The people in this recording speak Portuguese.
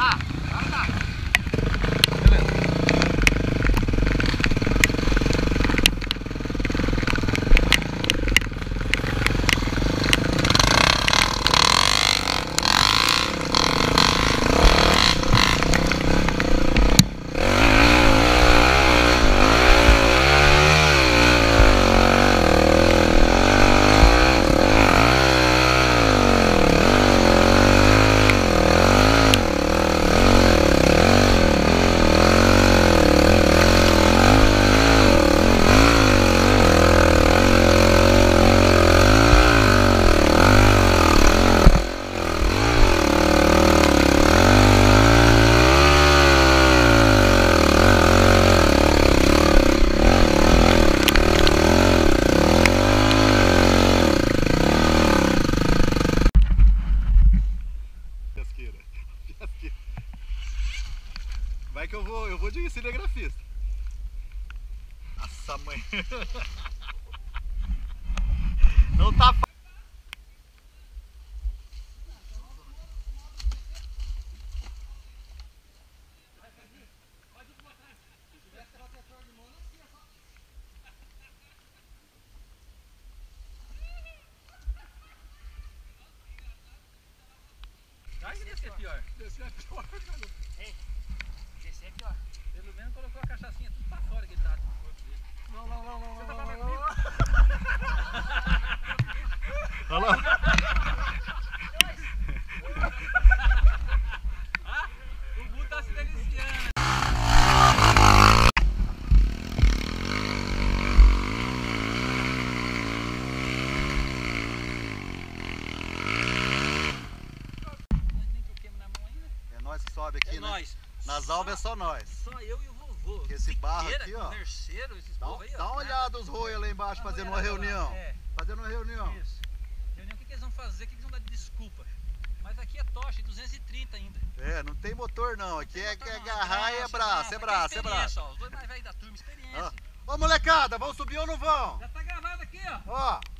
Tá, agora tá. Vai que eu vou de cinegrafista. Nossa, mãe. Não tá fácil. Vai que desse é pior. Esse é pior, cara. Ei, esse é pior. Pelo menos colocou a cachaçinha tudo pra fora que ele tá no corpo dele. Não. Você tá falando comigo? Olha lá. Ah, o Gu tá se deliciando. Nem toquemos na mão ainda. É nós que sobe aqui, É né? nóis. Nas albas é só nós. Só eu e o vovô. Que esse barro Siqueira, aqui, ó. Converseiro, esses Dá, povos aí, ó. dá uma olhada os roios lá embaixo Dá fazendo uma olhada lá. reunião. É. Fazendo uma reunião. Isso. Reunião, o que eles vão fazer? O que eles vão dar de desculpa? Mas aqui é tocha, 230 ainda. É, não tem motor não. Aqui é Motor não, agarrar e é braço, é braço, é braço. experiência, ó. Os dois mais velhos da turma, experiência. Ó, molecada, vão subir ou não vão? Já tá gravado aqui, ó. Ó,